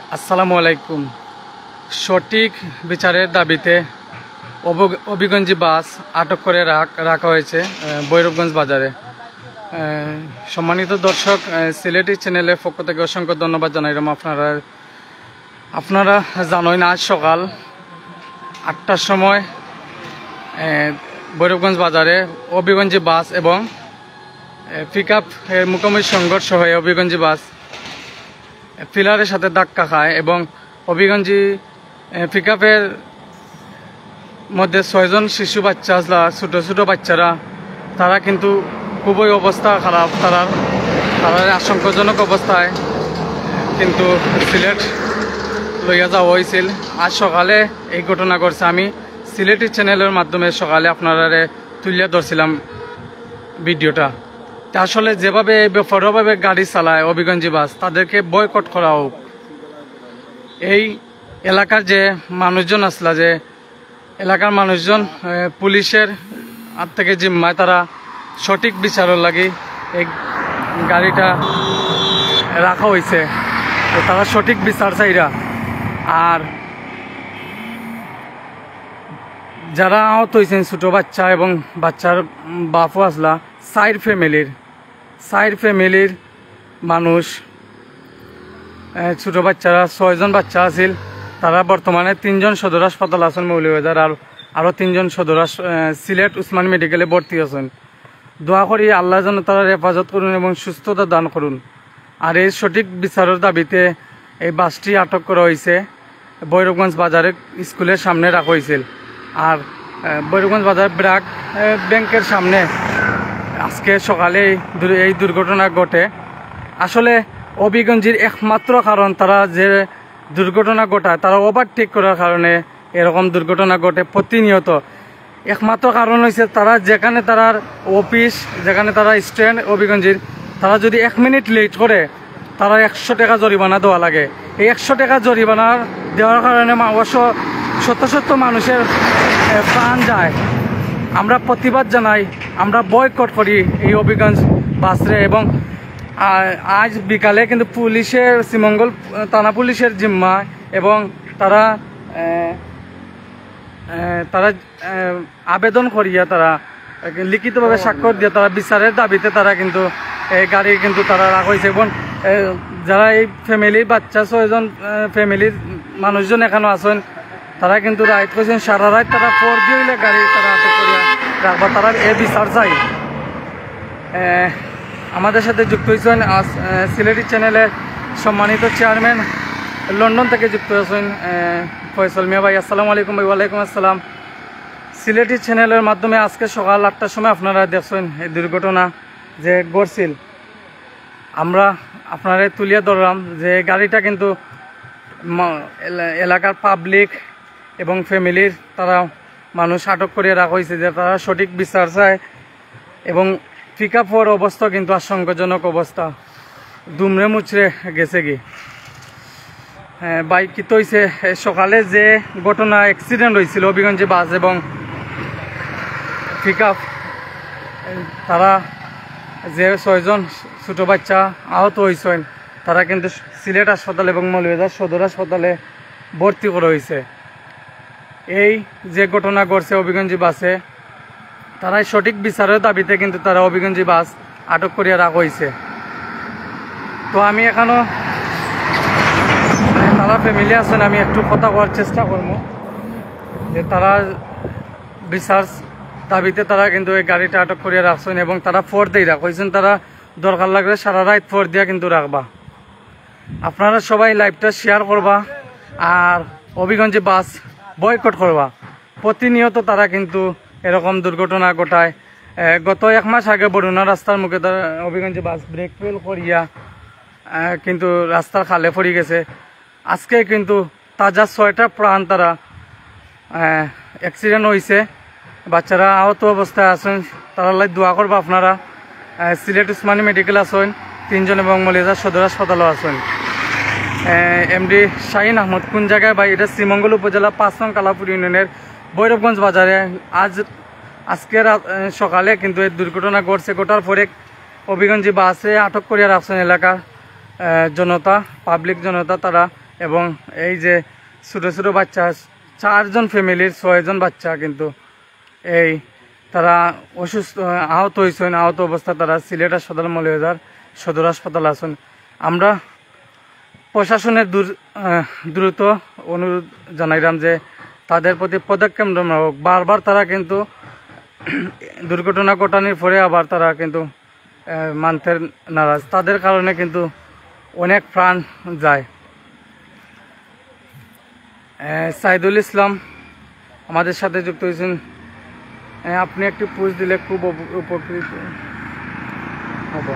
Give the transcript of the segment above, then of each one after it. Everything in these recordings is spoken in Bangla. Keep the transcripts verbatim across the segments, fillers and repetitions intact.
আসসালামু আলাইকুম। সঠিক বিচারের দাবিতে অভিগঞ্জি বাস আটক করে রাখা হয়েছে ভৈরবগঞ্জ বাজারে। সম্মানিত দর্শক, সিলেটি চ্যানেলের পক্ষ থেকে অসংখ্য ধন্যবাদ জানাইলাম। আপনারা আপনারা জানেন, আজ সকাল আটটার সময় ভৈরবগঞ্জ বাজারে অভিগঞ্জি বাস এবং পিক আপ এর মুখোমুখি সংঘর্ষ হয়ে অভিগঞ্জি বাস পিলারের সাথে ধাক্কা খায় এবং অভিগঞ্জি পিক আপের মধ্যে ছয়জন শিশু বাচ্চা আসলা, ছোটো ছোটো বাচ্চারা, তারা কিন্তু খুবই অবস্থা খারাপ। তারা তারা আশঙ্কাজনক অবস্থায় কিন্তু সিলেট লইয়া যাওয়া হয়েছিল। আজ সকালে এই ঘটনা ঘটছে। আমি সিলেটি চ্যানেলের মাধ্যমে সকালে আপনারা তুলিয়া ধরছিলাম ভিডিওটা। আসলে যেভাবে বেপরোয়াভাবে গাড়ি চালায় অভিগঞ্জি বাস, তাদেরকে বয়কট করা হোক। এই এলাকার যে মানুষজন আসলা, যে এলাকার মানুষজন পুলিশের হাত থেকে জিম্মায়, তারা সঠিক বিচারের লাগে এই গাড়িটা রাখা হয়েছে। তারা সঠিক বিচার চাইরা। আর যারা আহত হয়েছেন ছোটো বাচ্চা এবং বাচ্চার বাপও আসলা, সাইড ফ্যামিলির সাইড ফ্যামিলির মানুষ, ছোটো বাচ্চারা ছয়জন বাচ্চা আছিল। তারা বর্তমানে তিনজন সদর হাসপাতাল আছেন মৌলভীবাজার, আর আরও তিনজন সদর সিলেট উসমান মেডিকেলে ভর্তি আছেন। দোয়া করি আল্লাহ যেন তারা হেফাজত করুন এবং সুস্থতা দান করুন। আর এই সঠিক বিচারের দাবিতে এই বাসটি আটক করা হয়েছে। ভৈরবগঞ্জ বাজারে স্কুলের সামনে রাখা হয়েছিল। আর ভৈরবগঞ্জ বাজার ব্র্যাক ব্যাংকের সামনে আজকে সকালে এই দুর্ঘটনা ঘটে। আসলে অভিগঞ্জির একমাত্র কারণ, তারা যে দুর্ঘটনা ঘটায়, তারা ওভারটেক করার কারণে এরকম দুর্ঘটনা ঘটে প্রতিনিয়ত। একমাত্র কারণ হয়েছে তারা যেখানে তার অফিস, যেখানে তারা স্ট্যান্ড অভিগঞ্জির, তারা যদি এক মিনিট লেট করে তারা একশো টাকা জরিমানা দেওয়া লাগে। এই একশো টাকা জরিমানা দেওয়ার কারণে শত শত মানুষের প্রাণ যায়। আমরা প্রতিবাদ জানাই, আমরা বয়কট করি এই অভিগঞ্জ বাসরে। এবং আজ বিকালে কিন্তু পুলিশের, শ্রীমঙ্গল থানা পুলিশের জিম্মা এবং তারা তারা আবেদন করিয়া, তারা লিখিতভাবে স্বাক্ষর দিয়ে তারা বিচারের দাবিতে তারা কিন্তু এই গাড়ি কিন্তু তারা রাখা হয়েছে। এবং যারা এই ফ্যামিলি বাচ্চা ছয়জন ফ্যামিলির মানুষজন এখানে আছেন, তারা কিন্তু রাইট করছেন সারা রাত, তারা ফোর দিয়ে গাড়ি তারা আটক করিয়া রাখবা। তারা এ বিচার চাই। আমাদের সাথে যুক্ত হয়েছেন সিলেটি চ্যানেলের সম্মানিত চেয়ারম্যান, লন্ডন থেকে যুক্ত হয়েছেন ফয়সল মিয়া ভাই। আসসালামু আলাইকুম ভাই। ওয়ালাইকুম আসসালাম। সিলেটি চ্যানেলের মাধ্যমে আজকে সকাল আটটার সময় আপনারা দেখছেন এই দুর্ঘটনা যে ঘটছিল। আমরা আপনারা তুলিয়া ধরলাম যে গাড়িটা কিন্তু এলাকার পাবলিক এবং ফ্যামিলির তারা মানুষ আটক করে রাখা হয়েছে, যে তারা সঠিক বিচার চায়। এবং পিক আপ হওয়ার অবস্থা কিন্তু আশঙ্কাজনক অবস্থা, দুমড়ে মুচড়ে গেছে কি। হ্যাঁ, বাইক কি হয়েছে সকালে যে ঘটনা অ্যাক্সিডেন্ট হয়েছিল অভিগঞ্জে বাস এবং পিক আপ, তারা যে ছয়জন ছোটো বাচ্চা আহত হয়েছেন, তারা কিন্তু সিলেট হাসপাতাল এবং মৌলভীবাজার সদর হাসপাতালে ভর্তি করা হয়েছে। এই যে ঘটনা ঘটছে অভিগঞ্জি বাসে, তারাই সঠিক বিচারের দাবিতে কিন্তু তারা অভিগঞ্জি বাস আটক করিয়া রাখা হয়েছে। তো আমি এখনও তারা ফ্যামিলি আছেন, আমি একটু কথা বলার চেষ্টা করবো যে তারা বিচার দাবিতে তারা কিন্তু এই গাড়িটা আটক করিয়া রাখছেন এবং তারা ফোর দিয়ে রাখ হয়েছেন। তারা দরকার লাগলে সারা রাত ফোর দিয়া কিন্তু রাখবা। আপনারা সবাই লাইভটা শেয়ার করবা আর অভিগঞ্জি বাস বয়কট করবা। প্রতিনিয়ত তারা কিন্তু এরকম দুর্ঘটনা ঘটায়। গত এক মাস আগে বরুণা রাস্তার মুখে তারা অভিগঞ্জি বাস ব্রেক ফেল করিয়া কিন্তু রাস্তার খালে পড়ে গেছে। আজকে কিন্তু তাজা ছয়টা প্রাণ তারা অ্যাক্সিডেন্ট হয়েছে। বাচ্চারা আহত অবস্থায় আছেন, তারা লাই দোয়া করবা আপনারা। সিলেট উসমানী মেডিকেল আছেন তিনজন এবং মৌলভীবাজার সদর হাসপাতালও আছেন। এমডি শাহিন আহমদ কোন জায়গায় ভাই? এটা শ্রীমঙ্গল উপজেলা পাঁচ নং কালাপুর ইউনিয়নের ভৈরবগঞ্জ বাজারে। আজ আজকের সকালে কিন্তু এই দুর্ঘটনা ঘটছে। ঘটার পরে অভিগঞ্জি বাসে আটক করিয়া রাখছেন এলাকার জনতা, পাবলিক জনতা, তারা এবং এই যে ছোটো ছোটো বাচ্চা চারজন ফ্যামিলির ছয়জন বাচ্চা কিন্তু এই তারা অসুস্থ আহত হয়েছেন। আহত অবস্থা তারা সিলেট সদর মৌলভীবাজার সদর হাসপাতাল আছেন। আমরা প্রশাসনের দ্রুত অনুরোধ জানাইলাম যে তাদের প্রতি পদক্ষেপ নেওয়া হোক। বারবার তারা কিন্তু দুর্ঘটনা ঘটানোর পরে আবার তারা কিন্তু মানতে নারাজ, তাদের কারণে কিন্তু অনেক প্রাণ যায়। সাইদুল ইসলাম আমাদের সাথে যুক্ত হয়েছেন, আপনি একটু পুষ দিলে খুব উপকৃত হব।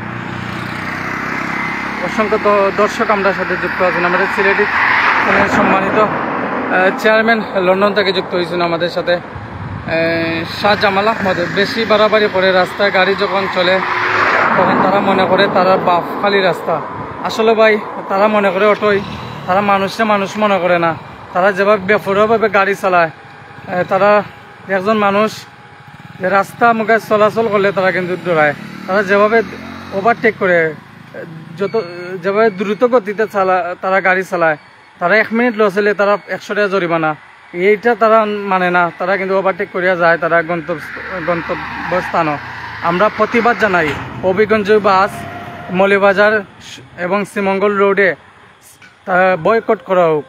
অসংখ্য দর্শক আমরা সাথে যুক্ত আছেন। আমাদের সিলেটি সম্মানিত চেয়ারম্যান লন্ডন থেকে যুক্ত হয়েছেন আমাদের সাথে শাহ জামাল আহমদ। বেশি বাড়াবাড়ি করে রাস্তায় গাড়ি যখন চলে তখন তারা মনে করে তারা বাফ খালি রাস্তা। আসলে ভাই তারা মনে করে অটোই, তারা মানুষে মানুষ মনে করে না। তারা যেভাবে বেপরোয়াভাবে গাড়ি চালায়, তারা একজন মানুষ যে রাস্তা মুখে চলাচল করলে তারা কিন্তু দৌড়ায়। তারা যেভাবে ওভারটেক করে যত যেভাবে দ্রুত গতিতে চালা তারা গাড়ি চালায়, তারা এক মিনিট লস হলে তারা একশো টাকা জরিমানা, এইটা তারা মানে না। তারা কিন্তু ওভারটেক করিয়া যায় তারা গন্তব্য গন্তব্যস্থানও। আমরা প্রতিবাদ জানাই হবিগঞ্জ বাস মৌলভীবাজার এবং শ্রীমঙ্গল রোডে বয়কট করা হোক।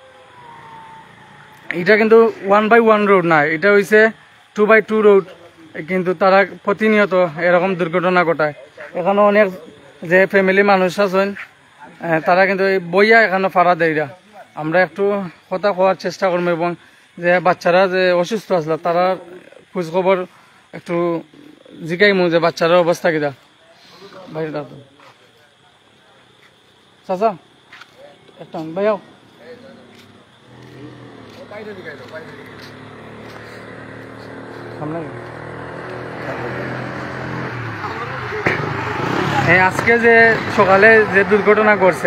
এটা কিন্তু ওয়ান বাই ওয়ান রোড না, এটা হয়েছে টু বাই টু রোড, কিন্তু তারা প্রতিনিয়ত এরকম দুর্ঘটনা ঘটায়। এখানে অনেক যে ফ্যামিলি মানুষ আছেন তারা কিন্তু এই বইয়া এখানে ফাড়া দেয়রা। আমরা একটু কথা কোয়ার চেষ্টা করবো এবং যে বাচ্চারা যে অসুস্থ আসলে তারা খোঁজখবর একটু জিগাইমু যে বাচ্চারার অবস্থা কিনা। ভাই চাচা একটা ভাইয়াও আজকে যে সকালে যে দুর্ঘটনা ঘটছে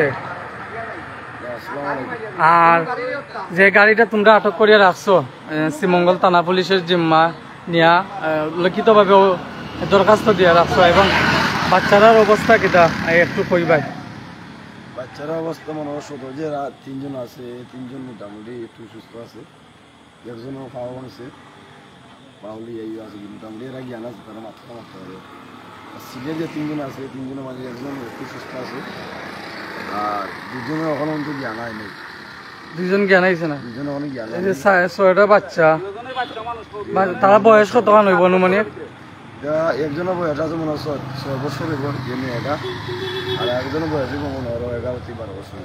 আর যে গাড়িটা তোমরা আটক করিয়া রাখছো শ্রীমঙ্গল থানা পুলিশের জিম্মা নিয়া লিখিতভাবে দরখাস্ত দিয়া রাখছো এবং বাচ্চারার অবস্থা কিটা একটু কইবাই। বাচ্চারা অবস্থা মনে হয় শুধু যে তিনজন আছে, তিনজন মোটামুটি একটু সুস্থ আছে, একজনও পাওয়া গেছে পাওলি এই আছে মোটামুটি এরা জ্ঞান আছে, তারা মাথা মারতে হবে। আর সিলে যে তিনজন আছে তিনজনের মাঝে একজন একটু সুস্থ আছে আর দুজনের ওখানে অন্তত জ্ঞান হয় নেই। দুজন জ্ঞান আইছে না, দুজনে অনেক জ্ঞান। ছয়টা বাচ্চা, তারা বয়স কত কান হইব অনুমানিক? একজনের বয়স আছে মনে হয় ছয় বছর হইব যে মেয়েটা, আর একজনের বয়স হইব মনে হয় এগারো থেকে বারো বছর।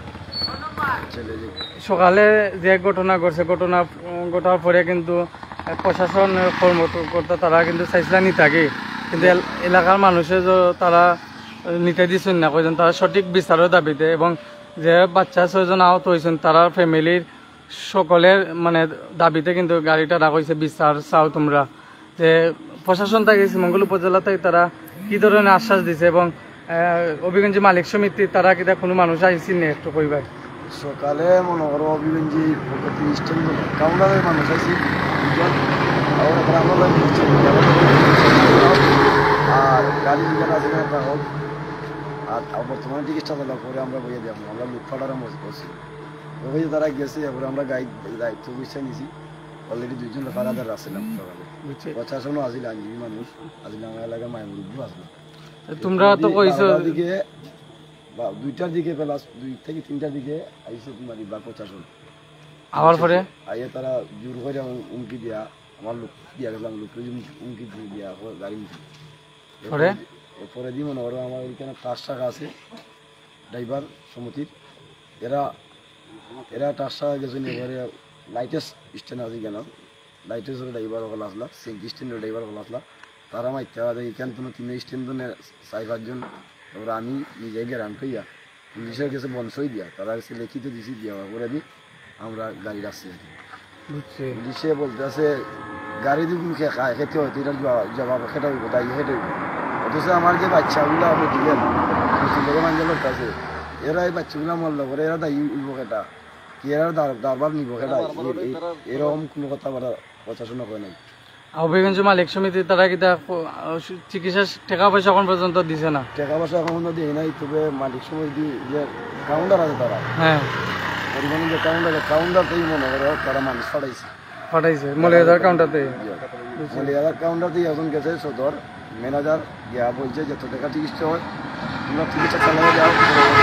সকালে যে ঘটনা ঘটছে, ঘটনা ঘটার পরে কিন্তু প্রশাসন কর্মকর্তা তারা কিন্তু চাইছিলা নি থাকে, কিন্তু এলাকার মানুষে তারা নিতে দিচ্ছেন না, কইছেন তারা সঠিক বিচারের দাবিতে। এবং যে বাচ্চা ছয়জন আহত হয়েছেন তারা ফ্যামিলির সকলের মানে দাবিতে কিন্তু গাড়িটা রাখা হয়েছে। বিচার চাও তোমরা যে প্রশাসন থেকে শ্রীমঙ্গল উপজেলা থেকে তারা কি ধরনের আশ্বাস দিছে এবং অভিগঞ্জ মালিক সমিতি তারা কিনা কোনো মানুষ আইসি নি একটু কইবাই। সকালে মনে করো অভিগঞ্জি স্ট্যান্ড কাউন্টারের মানুষ আইসি আর গাড়ি যেখানে আছে গ্রাহক আর বর্তমানে টিকিটটা দেওয়ার পরে আমরা বইয়ে যাবো, আমরা লুটপাটার মজ করছি ওই তারা গেছে। এরপরে আমরা গাইড দায়িত্ব বুঝে নিয়েছি। অলরেডি দুইজন ফারাদার আসছিলাম সকালে, প্রশাসনও আসলে আইনজীবী মানুষ আসলে আমার এলাকার মাইমুরুব্বু আসলো। তোমরা তো কইছো দিকে বা দুইটার দিকে প্লাস দুই থেকে তিনটার দিকে আইসে তোমার বা প্রশাসন আবার পরে আইয়ে তারা জোর করে উমকি দিয়া আমার লোক দিয়া গেলাম, লোক উমকি দিয়া গাড়ি পরে এরপরে দিয়ে মনে করো আমার ওইখানে টাস টাকা আছে ড্রাইভার সমিতির, এরা এরা টাস টাকা গেছে এবারে লাইটেস স্ট্যান্ড আছে কেন লাইটেসের ড্রাইভার হল আসলা, সেক স্ট্যান্ডের ড্রাইভার হল আসলা, তারা মাইতে হবে এখানে তো তিন স্ট্যান্ড চার পাঁচজন। এবার আমি নিজে গ্যারান কইয়া পুলিশের কাছে বনসই দিয়া তারা কাছে লিখিত দিছি দিয়া করে দিই আমরা গাড়ি রাখছি। পুলিশে বলতে আছে গাড়ি দিয়ে খেতে হয়তো এটার জবাব খেটা হইব তাই হেঁটে হইব, অথচ আমার যে বাচ্চাগুলো আপনি দিলেন লোকের মানুষের লোক আছে এরা এই বাচ্চাগুলো মরল করে এরা দায়ী উইব খেটা কি এরা দারবার নিব খেটা, এরকম কোনো কথা বলা প্রশাসন করে নাই। অভিগঞ্জ মালিক সমিতি তারা কি চিকিৎসা টাকা পয়সা এখন পর্যন্ত দিছে না? টাকা পয়সা এখন পর্যন্ত দিয়ে নাই, তবে মালিক সমিতি যে কাউন্টার আছে তারা হ্যাঁ পরিমাণে যে কাউন্টার কাউন্টারতেই মনে করো তারা মানুষ ফাটাইছে পাঠাইছে মলিয়াদার কাউন্টারতে মলিয়াদার কাউন্টারতেই এখন গেছে সদর ম্যানেজার গিয়া বলছে যত টাকা চিকিৎসা হয় তোমরা চিকিৎসা চালানো যাও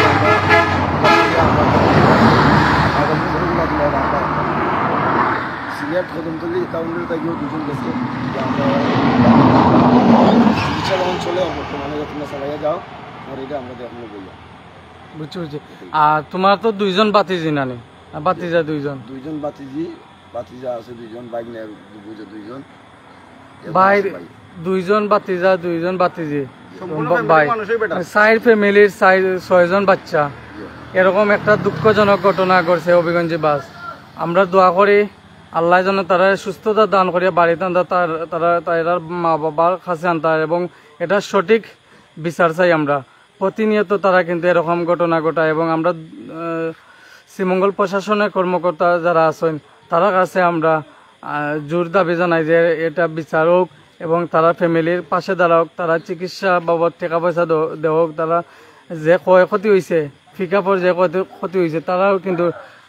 সিলেট কদমতলি কাউন্টারে তাকেও দুজন গেছে যে আমরা চিকিৎসা যখন চলে বর্তমানে তোমরা চালাইয়া যাও আর এটা আমরা দেখো বললাম বুঝছি বুঝছি আর তোমার তো দুইজন বাতিজি নানি বাতিজা দুইজন দুইজন বাতিজি বাতিজা আছে দুইজন বাইক নিয়ে বুঝে দুইজন ভাই দুইজন বাতিজা দুইজন বাতিজি ভাই চার ফ্যামিলির ছয়জন বাচ্চা এরকম একটা দুঃখজনক ঘটনা ঘটছে হবিগঞ্জে বাস আমরা দোয়া করি আল্লাহ যেন তারা সুস্থতা দান করিয়া বাড়িতে আনতা তার তারা তার মা বাবার কাছে আনতা এবং এটা সঠিক বিচার চাই আমরা প্রতিনিয়ত তারা কিন্তু এরকম ঘটনা ঘটায় এবং আমরা শ্রীমঙ্গল প্রশাসনের কর্মকর্তা যারা আছেন তারা কাছে আমরা জোর দাবি জানাই যে এটা বিচার হোক এবং তারা ফ্যামিলির পাশে দাঁড়াওক তারা চিকিৎসা বাবদ টাকা পয়সা দেওয়া তারা যে ক্ষয়ক্ষতি হয়েছে ফিকাপর যে ক্ষতি হয়েছে তারাও কিন্তু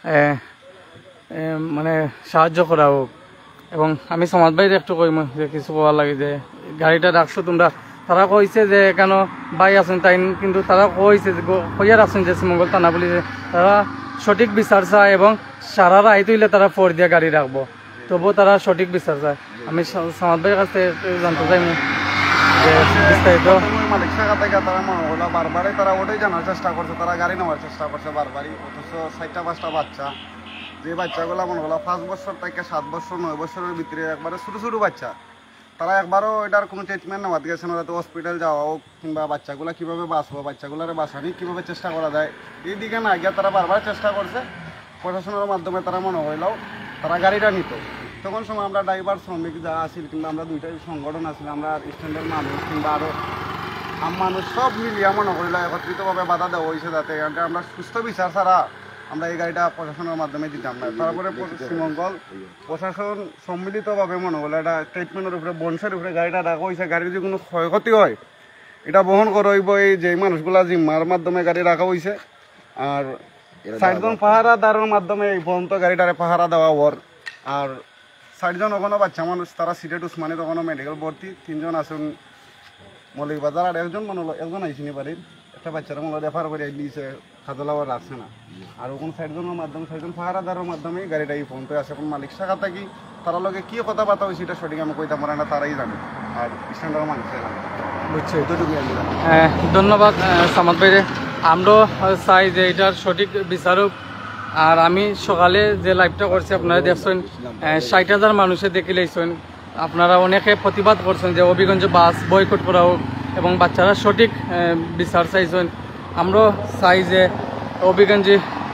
মানে সাহায্য করা হোক এবং আমি সমাজ ভাইয়ের একটু কইম যে কিছু করা লাগে যে গাড়িটা রাখছো তোমরা তারা কইছে যে কেন ভাই আছেন তাই কিন্তু তারা কইছে কইয়ার আছেন যে শ্রীমঙ্গল থানা বলি যে তারা সঠিক বিচার চায় এবং সারা রায় তুইলে তারা ফোর দিয়ে গাড়ি রাখবো তবুও তারা সঠিক বিচার চায় আমি সমাজ ভাইয়ের কাছে জানতে চাই যে বিস্তারিত মালিক শাখা থেকে তারা মনে হলো বারবারই তারা ওটাই জানার চেষ্টা করছে তারা গাড়ি নেওয়ার চেষ্টা করছে বারবারই অথচ চারটা পাঁচটা বাচ্চা যে বাচ্চাগুলো মনে হলো পাঁচ বছর থেকে সাত বছর নয় বছরের ভিতরে একবারে ছোটো ছোটো বাচ্চা তারা একবারও এটার কোনো ট্রিটমেন্ট নেওয়া গেছে না যাতে হসপিটাল যাওয়া হোক কিংবা বাচ্চাগুলো কীভাবে বাঁচবো বাচ্চাগুলোর বাঁচানি কীভাবে চেষ্টা করা যায় এই দিকে না গিয়ে তারা বারবার চেষ্টা করছে প্রশাসনের মাধ্যমে তারা মনে হইলেও তারা গাড়িটা নিত তখন সময় আমরা ড্রাইভার শ্রমিক যারা আসিল কিংবা আমরা দুইটাই সংগঠন আসিল আমরা স্ট্যান্ডার্ড মানুষ কিংবা আরও আম মানুষ সব মিলিয়ে মনে করিল একত্রিতভাবে বাধা দেওয়া হয়েছে যাতে আমরা সুস্থ বিচার ছাড়া আমরা এই গাড়িটা প্রশাসনের মাধ্যমে দিতাম না তারপরে শ্রীমঙ্গল প্রশাসন সম্মিলিতভাবে মনে হলো এটা ট্রিটমেন্টের উপরে বংশের উপরে গাড়িটা রাখা হয়েছে গাড়ির যে কোনো ক্ষয়ক্ষতি হয় এটা বহন করা হইব এই যে মানুষগুলা জিম্মার মাধ্যমে গাড়ি রাখা হয়েছে আর ষাটজন পাহারাদারের মাধ্যমে এই পর্যন্ত গাড়িটারে পাহারা দেওয়া ওর আর ষাটজন ওখানে বাচ্চা মানুষ তারা সিলেট উসমানীর ওখানে মেডিকেল ভর্তি তিনজন আছেন মৌলিক বাজার আর একজন মনে হলো একজন আইসিনি বাড়ির একটা বাচ্চারা মনে রেফার করে দিয়েছে খাজলাও রাখছে না আর ওখানে ষাটজনের মাধ্যমে ষাটজন পাহারাদারের মাধ্যমে গাড়িটা এই পর্যন্ত আছে এখন মালিক শাখা থাকি তারা লগে কি কথাবার্তা হয়েছে এটা সঠিক আমি কইতাম পারে না তারাই জানে আর স্ট্যান্ডার্ড মানুষের জানে বুঝছি ধন্যবাদ সামাদ ভাইরে আমরাও চাই যে এটার সঠিক বিচারক আর আমি সকালে যে লাইভটা করছি আপনারা দেখছেন ষাট হাজার মানুষে দেখি লাইছেন আপনারা অনেকে প্রতিবাদ করছেন যে হবিগঞ্জ বাস বয়কট করা হোক এবং বাচ্চারা সঠিক বিচার চাইছেন আমরাও চাই যে হবিগঞ্জে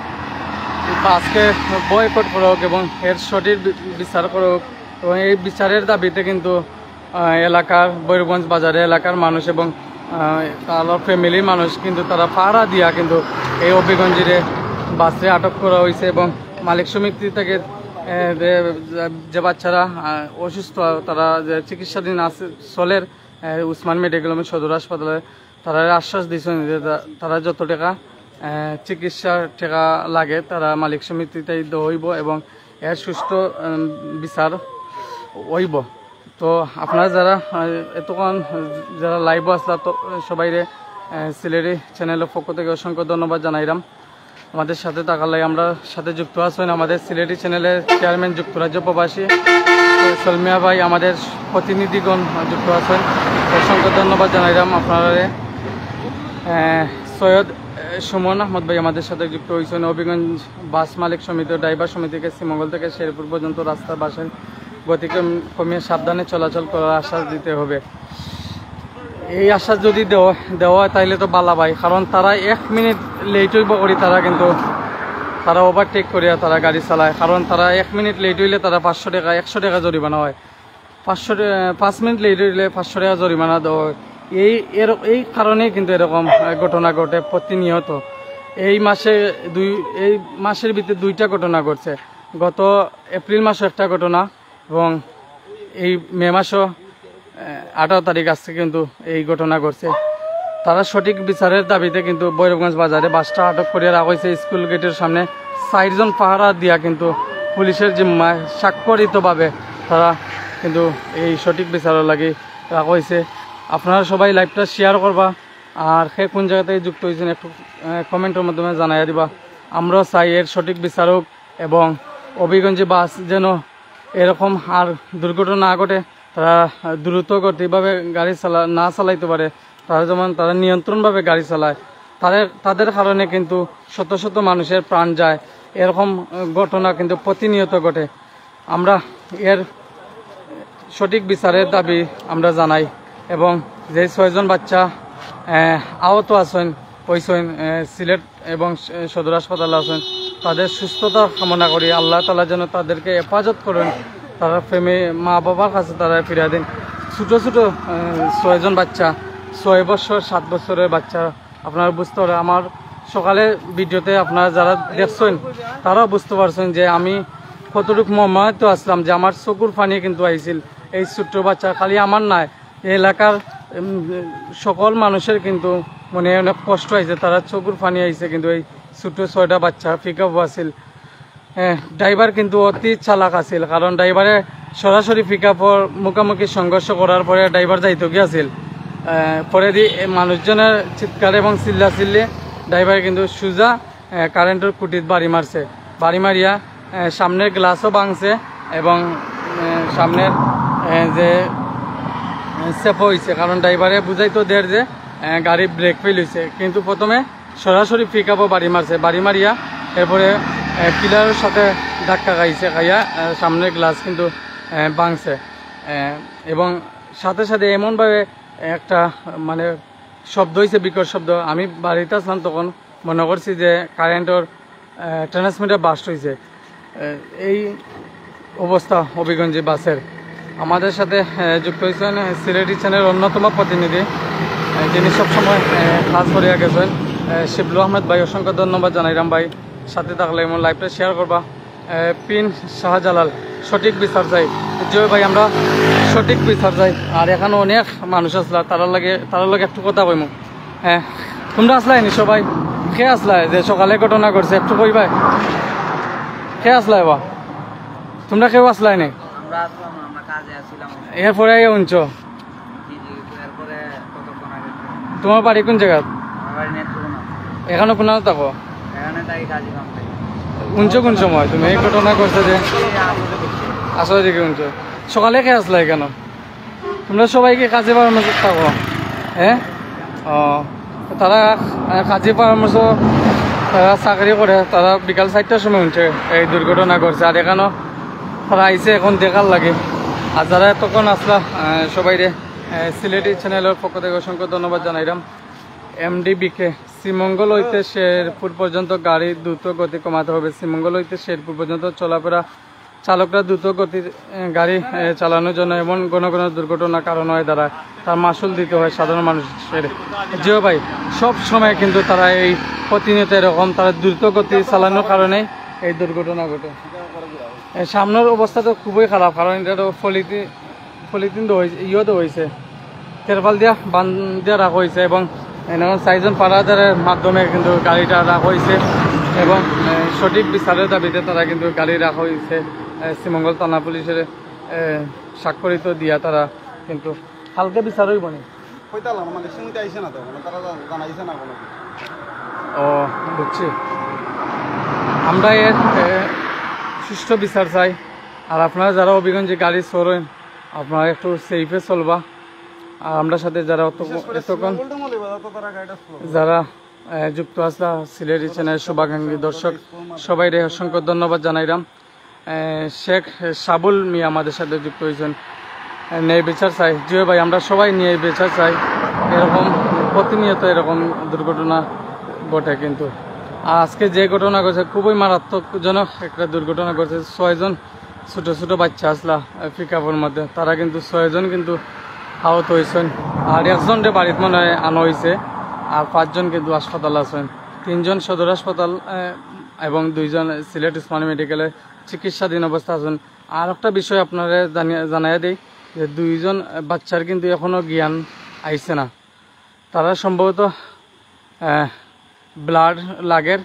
বাসকে বয়কট করা হোক এবং এর সঠিক বিচার করা হোক এবং এই বিচারের দাবিতে কিন্তু এলাকার বৈরগঞ্জ বাজারে এলাকার মানুষ এবং তার ফ্যামিলির মানুষ কিন্তু তারা পাহারা দিয়া কিন্তু এই হবিগঞ্জের বাসে আটক করা হয়েছে এবং মালিক সমিতি থেকে যে বাচ্চারা অসুস্থ তারা যে চিকিৎসাধীন আছে চলের উসমান মেডিকেল সদর হাসপাতালে তারা আশ্বাস দিয়েছেন যে তারা যত টাকা চিকিৎসার টাকা লাগে তারা মালিক সমিতিতে হইব এবং এর সুস্থ বিচার হইব। তো আপনারা যারা এতক্ষণ যারা লাইভ আসলা তো সবাইরে সিলেটি চ্যানেলের পক্ষ থেকে অসংখ্য ধন্যবাদ জানাইলাম আমাদের সাথে থাকার লাগে আমরা সাথে যুক্ত আছেন আমাদের সিলেটি চ্যানেলের চেয়ারম্যান যুক্তরাজ্য প্রবাসী সলমিয়া ভাই আমাদের প্রতিনিধিগণ যুক্ত আছেন অসংখ্য ধন্যবাদ জানাইলাম আপনারা সৈয়দ সুমন আহমদ ভাই আমাদের সাথে যুক্ত হয়েছেন হবিগঞ্জ বাস মালিক সমিতি ড্রাইভার সমিতিকে শ্রীমঙ্গল থেকে শেরপুর পর্যন্ত রাস্তার বাসের গতি কমিয়ে সাবধানে চলাচল করার আশ্বাস দিতে হবে। এই আশ্বাস যদি দেওয়া দেওয়া হয় তাইলে তো বালা ভাই কারণ তারা এক মিনিট লেট হইব করি তারা কিন্তু তারা ওভারটেক করিয়া তারা গাড়ি চালায় কারণ তারা এক মিনিট লেট হইলে তারা পাঁচশো টাকা একশো টাকা জরিমানা হয় পাঁচশো পাঁচ মিনিট লেট হইলে পাঁচশো টাকা জরিমানা দেওয়া হয় এই এর এই কারণেই কিন্তু এরকম ঘটনা ঘটে প্রতিনিয়ত। এই মাসে দুই এই মাসের ভিতরে দুইটা ঘটনা ঘটছে গত এপ্রিল মাসে একটা ঘটনা এবং এই মে মাসও আঠারো তারিখ আসছে কিন্তু এই ঘটনা ঘটছে। তারা সঠিক বিচারের দাবিতে কিন্তু ভৈরবগঞ্জ বাজারে বাসটা আটক করিয়া রাখা হয়েছে স্কুল গেটের সামনে। চারজন পাহারা দিয়া কিন্তু পুলিশের জিম্মায় স্বাক্ষরিতভাবে তারা কিন্তু এই সঠিক বিচারের লাগি রাখা হয়েছে। আপনারা সবাই লাইভটা শেয়ার করবা, আর সে কোন জায়গাতে যুক্ত হয়েছেন একটু কমেন্টের মাধ্যমে জানাইয়া দিবা। আমরাও চাই এর সঠিক বিচারক এবং অভিগঞ্জে বাস যেন এরকম আর দুর্ঘটনা না ঘটে, তারা দ্রুত গতিভাবে গাড়ি চালা না চালাইতে পারে, তারা যেমন তারা নিয়ন্ত্রণভাবে গাড়ি চালায়। তাদের তাদের কারণে কিন্তু শত শত মানুষের প্রাণ যায়, এরকম ঘটনা কিন্তু প্রতিনিয়ত ঘটে। আমরা এর সঠিক বিচারের দাবি আমরা জানাই এবং যে ছয়জন বাচ্চা আহত আছেন হয়েছেন সিলেট এবং সদর হাসপাতালে আছেন, তাদের সুস্থতা কামনা করি। আল্লাহ তাআলা যেন তাদেরকে হেফাজত করেন, তারা প্রেমে মা বাবার কাছে তারা ফিরিয়ে দেন। ছোটো ছোটো ছয়জন বাচ্চা, ছয় বছর সাত বছরের বাচ্চা, আপনারা বুঝতে পারেন। আমার সকালে ভিডিওতে আপনারা যারা দেখছেন তারাও বুঝতে পারছেন যে আমি কতটুকু মর্মাহত আসলাম, যে আমার চকুর পানি কিন্তু আইছিল এই ছোট্ট বাচ্চা। খালি আমার নাই, এই এলাকার সকল মানুষের কিন্তু মনে অনেক কষ্ট হয়েছে, তারা চকুর পানি আইছে। কিন্তু এই ছোট্ট ছয়টা বাচ্চা পিক আপ আছিল, হ্যাঁ ড্রাইভার কিন্তু অতি চালাক আছিল, কারণ ড্রাইভারে সরাসরি পিক আপর মুখোমুখি সংঘর্ষ করার পরে ড্রাইভার যাইতে গিয়েছিল। পরে দি মানুষজনের চিৎকার এবং চিল্লা চিল্লি ড্রাইভার কিন্তু সোজা কারেন্টের কুটিত বাড়ি মারছে। বাড়ি মারিয়া সামনের গ্লাসও ভাঙছে এবং সামনের যে সেফ হয়েছে, কারণ ড্রাইভারে বুঝাইতো দের যে গাড়ি ব্রেক ফেল হয়েছে, কিন্তু প্রথমে সরাসরি পিক আপও বাড়ি মারছে। বাড়ি মারিয়া এরপরে পিলারের সাথে ধাক্কা খাইছে, খাইয়া সামনের গ্লাস কিন্তু ভাঙছে এবং সাথে সাথে এমনভাবে একটা মানে শব্দ হয়েছে, বিকট শব্দ। আমি বাড়িতে আসলাম তখন মনে করছি যে কারেন্টের ট্রান্সমিটার বাস্ট হয়েছে। এই অবস্থা হবিগঞ্জ বাসের। আমাদের সাথে যুক্ত হয়েছেন সিলেটি চ্যানেলের অন্যতম প্রতিনিধি, যিনি সবসময় কাজ করিয়া গেছেন, শিবলু আহমেদ ভাই। অসংখ্য ধন্যবাদ জানাইলাম ভাই, সাথে থাকলে এমন লাইভটা শেয়ার করবা। পিন শাহজালাল, সঠিক বিচার চাই। জয় ভাই, আমরা সঠিক বিচার চাই। আর এখানে অনেক মানুষ আসলা, তারা লাগে তারা লাগে একটু কথা কইমু। হ্যাঁ, তোমরা আসলাই নি সবাই? কে আসলাই যে সকালে ঘটনা করছে একটু কইবাই? কে আসলাই বা তোমরা? কেউ আসলাই নি? এরপরে উঞ্চ তোমার বাড়ি কোন জায়গা? এখানে কোন থাকো? উঞ্চ কোন সময় তুমি এই ঘটনা করছে যে আসলে দিকে উঞ্চ? সকালে কে আসলাই কেন? তোমরা সবাইকে কাজে পরামর্শ থাকো? হ্যাঁ, ও তারা কাজে পরামর্শ তারা চাকরি করে, তারা বিকাল চারটার সময় উঠছে এই দুর্ঘটনা করছে। আর এখানেও তারা আইসে এখন দেখার লাগে। আর যারা তখন আসলা সবাই রে সিলেটি চ্যানেলের পক্ষ থেকে অসংখ্য ধন্যবাদ জানাইলাম। এমডিবিকে শ্রীমঙ্গল হইতে শেরপুর পর্যন্ত গাড়ি দ্রুত গতি কমাতে হবে। শ্রীমঙ্গল হইতে শেরপুর পর্যন্ত চলাফেরা চালকরা দ্রুত গতির গাড়ি চালানোর জন্য এমন ঘন ঘন দুর্ঘটনার কারণ হয়ে দাঁড়ায়, তার মাসুল দিতে হয় সাধারণ মানুষের। জিও ভাই, সব সময় কিন্তু তারা এই প্রতিনিয়ত এরকম তারা দ্রুত গতি চালানোর কারণে এই দুর্ঘটনা ঘটে। সামনের অবস্থা তো খুবই খারাপ, কারণ এটা তো পলিথিন পলিথিন তো হয়েছে, ইয়েও তো হয়েছে, তেরপাল দিয়া বান দিয়া রাখা হয়েছে এবং এখন চারজন পাড়াদারের মাধ্যমে কিন্তু গাড়িটা রাখা হয়েছে এবং সঠিক বিচারের দাবিতে তারা কিন্তু গাড়ি রাখা হয়েছে। শ্রীমঙ্গল থানা পুলিশের স্বাক্ষরিত দিয়া তারা কিন্তু হালকা বিচার হইব নি। ও বুঝছি, আমরা এর সুষ্ঠু বিচার চাই। আর আপনারা যারা অভিগঞ্জে গাড়ি চলেন আপনারা একটু সেফে চলবা। আর আমরা সাথে যারা এতক্ষণ যারা যুক্ত আসলা সিলেটি চ্যানেল শুভাকাঙ্ক্ষী দর্শক সবাই রে অসংখ্য ধন্যবাদ জানাইলাম। শেখ সাবুল মিয়া আমাদের সাথে যুক্ত হয়েছেন। ন্যায় বিচার চাই। জিও ভাই, আমরা সবাই ন্যায় বিচার চাই। এরকম প্রতিনিয়ত এরকম দুর্ঘটনা ঘটে, কিন্তু আজকে যে ঘটনা ঘটছে খুবই মারাত্মকজনক একটা দুর্ঘটনা ঘটছে। ছয়জন ছোটো ছোটো বাচ্চা আসলা পিক আপের মধ্যে, তারা কিন্তু ছয়জন কিন্তু আহত হয়েছেন। আর একজনকে বাড়িতে মনে হয় আনা হয়েছে, আর পাঁচজন কিন্তু হাসপাতাল আছেন। তিনজন সদর হাসপাতাল এবং দুইজন সিলেট উসমানী মেডিকেলে চিকিৎসাধীন অবস্থা আছেন। আর একটা বিষয় আপনারা জানিয়ে জানাই দিই যে দুইজন বাচ্চার কিন্তু এখনও জ্ঞান আইছে না, তারা সম্ভবত ব্লাড লাগের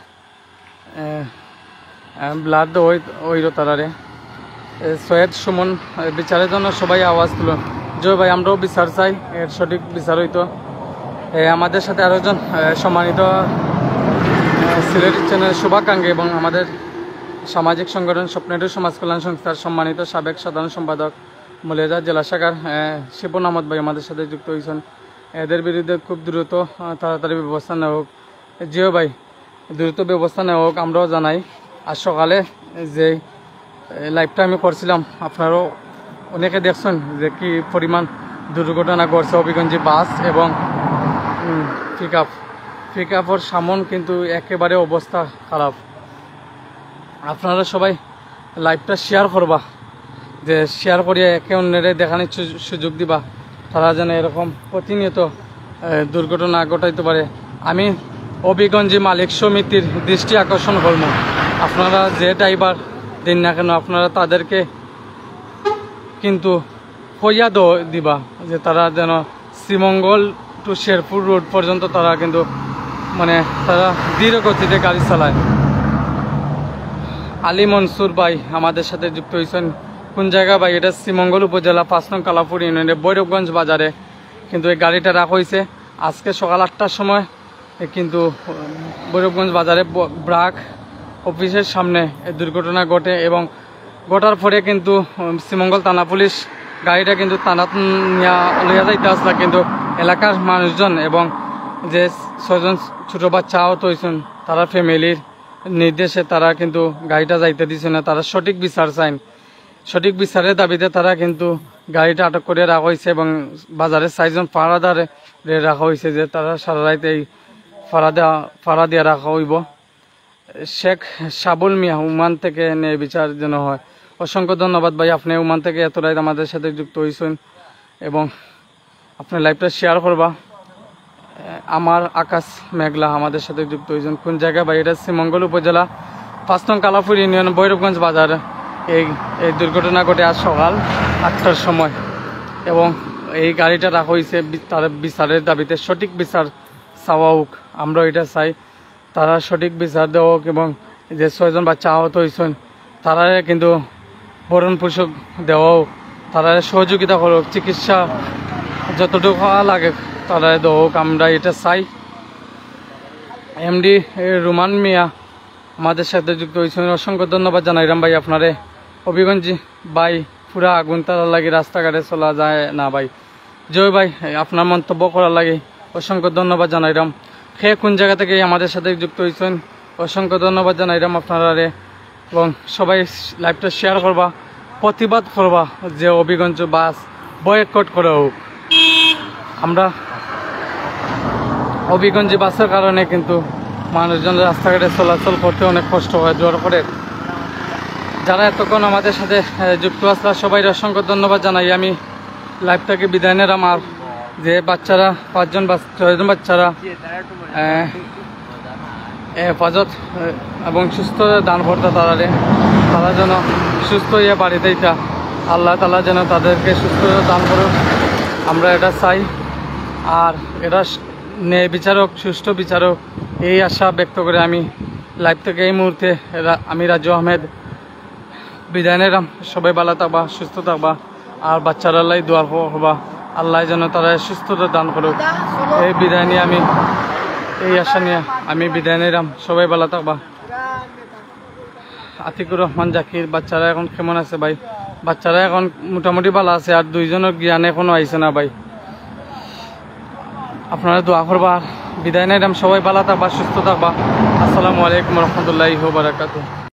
ব্লাড ওই ওইর তারারে সৈয়দ সুমন বিচারের জন্য সবাই আওয়াজ তুলো। জয় ভাই, আমরাও বিচার চাই, এর সঠিক বিচার হইতো। আমাদের সাথে আরো একজন সম্মানিত সিলেট চ্যানেল শুভাকাঙ্ক্ষী এবং আমাদের সামাজিক সংগঠন স্বপ্নের সমাজ কল্যাণ সংস্থার সম্মানিত সাবেক সাধারণ সম্পাদক মৌলভীবাজার জেলা শাখার শিপন আহমদ ভাই আমাদের সাথে যুক্ত হয়েছেন। এদের বিরুদ্ধে খুব দ্রুত তাড়াতাড়ি ব্যবস্থা নেওয়া হোক। জিও ভাই, দ্রুত ব্যবস্থা নেওয়া হোক আমরাও জানাই। আর সকালে যে লাইভটা আমি করছিলাম, আপনারাও অনেকে দেখছেন যে কি পরিমাণ দুর্ঘটনা ঘটছে। হবিগঞ্জ বাস এবং পিক আপ পিক আপর সামন কিন্তু একেবারে অবস্থা খারাপ। আপনারা সবাই লাইভটা শেয়ার করবা, যে শেয়ার করিয়া একে অন্যের দেখানোর সুযোগ দিবা, তারা যেন এরকম প্রতিনিয়ত দুর্ঘটনা ঘটাইতে পারে। আমি হবিগঞ্জ মালিক সমিতির দৃষ্টি আকর্ষণ করবো, আপনারা যে ড্রাইভার দিন না কেন আপনারা তাদেরকে কিন্তু কইয়া দিবা যে তারা যেন শ্রীমঙ্গল টু শেরপুর রোড পর্যন্ত তারা কিন্তু মানে তারা ধীর গতিতে গাড়ি চালায়। আলী মনসুর ভাই আমাদের সাথে যুক্ত হয়েছেন। কোন জায়গা ভাই? এটা শ্রীমঙ্গল উপজেলা পাঁচ নং কালাপুর ইউনিয়নের ভৈরবগঞ্জ বাজারে কিন্তু এই গাড়িটা রাখা হয়েছে আজকে সকাল আটটার সময়। কিন্তু ভৈরবগঞ্জ বাজারে ব্রাক অফিসের সামনে এই দুর্ঘটনা ঘটে এবং ঘটার পরে কিন্তু শ্রীমঙ্গল থানা পুলিশ গাড়িটা কিন্তু থানা লইয়া যাইতে আসলা, কিন্তু এলাকার মানুষজন এবং যে ছয়জন ছোটো বাচ্চা আহত হয়েছেন তারা ফ্যামিলির নির্দেশে তারা কিন্তু গাড়িটা যাইতে দিছে না। তারা সঠিক বিচার চাইন, সঠিক বিচারের দাবিতে তারা কিন্তু গাড়িটা আটক করে রাখা হয়েছে এবং বাজারের চারজন পাহারাদারে রাখা হয়েছে যে তারা সারা রাইতে এই ফাড়া দেওয়া ফাড়া দিয়ে রাখা হইব। শেখ সাবুল মিয়া উমান থেকে ন্যায় বিচার যেন হয়। অসংখ্য ধন্যবাদ ভাই, আপনি উমান থেকে এত রাত আমাদের সাথে যুক্ত হয়েছেন এবং আপনি লাইভটা শেয়ার করবা। আমার আকাশ মেঘলা আমাদের সাথে যুক্ত হয়েছেন। কোন জায়গা ভাই? এটা শ্রীমঙ্গল উপজেলা পাঁচ নং কালাপুর ইউনিয়ন ভৈরবগঞ্জ বাজার। এই এই দুর্ঘটনা ঘটে আজ সকাল আটটার সময় এবং এই গাড়িটা রাখা হয়েছে তার বিচারের দাবিতে। সঠিক বিচার চাওয়া হোক, আমরা এটা চাই তারা সঠিক বিচার দেওয়া হোক এবং যে ছয়জন বাচ্চা আহত হয়েছেন তারা কিন্তু ভরণ পোষক দেওয়া হোক, তারা সহযোগিতা করুক, চিকিৎসা যতটুকু লাগে তারা দেওয়া হোক, আমরা এটা চাই। এমডি রুমান মিয়া আমাদের সাথে যুক্ত হয়েছেন। অসংখ্য ধন্যবাদ জানাইলাম ভাই আপনারে। হবিগঞ্জ ভাই পুরা আগুন তারা লাগে রাস্তাঘাটে চলা যায় না ভাই। জয় ভাই, আপনার মন্তব্য করার লাগে অসংখ্য ধন্যবাদ জানাইলাম। সে কোন জায়গা থেকে আমাদের সাথে যুক্ত হয়েছেন অসংখ্য ধন্যবাদ জানাইলাম আপনারা এবং সবাই লাইভটা শেয়ার করবা, প্রতিবাদ করবা যে হবিগঞ্জ বাস বয়কট করা হোক। আমরা হবিগঞ্জ বাসের কারণে কিন্তু মানুষজন রাস্তাঘাটে চলাচল করতে অনেক কষ্ট হয় জোর করে। যারা এতক্ষণ আমাদের সাথে যুক্ত আসলা সবাই অসংখ্য ধন্যবাদ জানাই। আমি লাইভটাকে বিদায় নিলাম। আর যে বাচ্চারা পাঁচজন ছয়জন বাচ্চারা হেফাজত এবং সুস্থ দান করতে তারারে তারা যেন সুস্থ হইয়া বাড়িতে ইটা আল্লাহ তালা যেন তাদেরকে সুস্থ দান করুক, আমরা এটা চাই। আর এটা ন্যায় বিচারক সুষ্ঠু বিচারক এই আশা ব্যক্ত করে আমি লাইভ থেকে এই মুহূর্তে আমি রাজু আহমেদ বিদায় নিলাম। সবাই ভালো থাকবা, সুস্থ থাকবা আর বাচ্চারা লাই দোয়া হবা, আল্লাহ যেন তারা সুস্থতা দান করুক। এই বিদায় নিয়ে আমি এই আশা নিয়ে আমি বিদায় নিলাম। সবাই ভালো থাকবা। আতিকুর রহমান জাকির, বাচ্চারা এখন কেমন আছে ভাই? বাচ্চারা এখন মোটামুটি ভালো আছে, আর দুইজনের জ্ঞান এখনো আইছে না ভাই। আপনারা দোয়া করবা। বিদায় নিলাম, সবাই ভালো থাকবা, সুস্থ থাকবা। আসসালামু আলাইকুম রহমতুল্লাহি ওয়া বারাকাতুহু।